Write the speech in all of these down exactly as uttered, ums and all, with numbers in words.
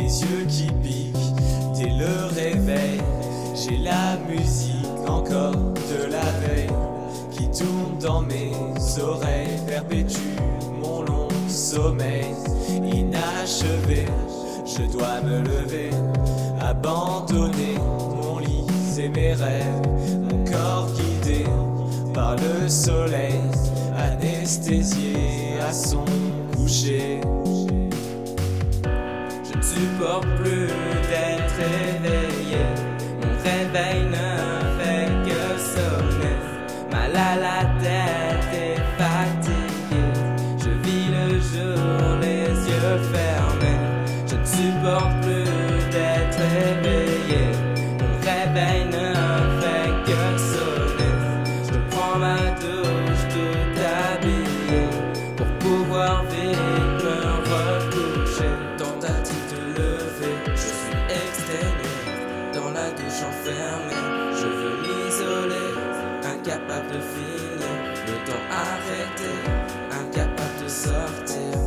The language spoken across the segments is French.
les yeux qui piquent dès le réveil. J'ai la musique encore de la veille qui tourne dans mes oreilles, perpétue mon long sommeil inachevé. Je dois me lever, abandonner mon lit et mes rêves, mon corps guidé par le soleil, anesthésié à son coucher. Je ne supporte plus d'être réveillé, mon réveil ne fait que sonner. Mal à la tête et fatigué, je vis le jour les yeux fermés. Je ne supporte plus d'être réveillé, mon réveil ne fait que sonner. Je prends ma douche tout habillé pour pouvoir vite me recoucher. Tentative de lever, je suis exténué, dans la douche enfermée. Je veux m'isoler, incapable de finir, le temps arrêté, incapable de sortir.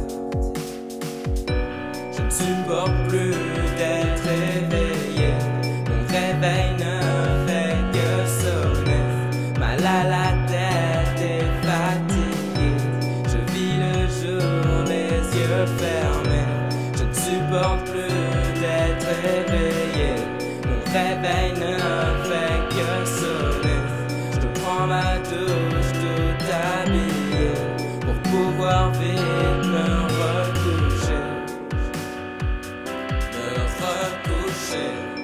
Je ne supporte plus d'être réveillé, mon réveil ne fait que sonner. Mal à la tête et fatigué, je vis le jour les yeux fermés. Je ne supporte plus d'être réveillé, mon réveil ne fait que sonner. Je prends ma douche tout habillé pour pouvoir vite me recoucher. Me recoucher.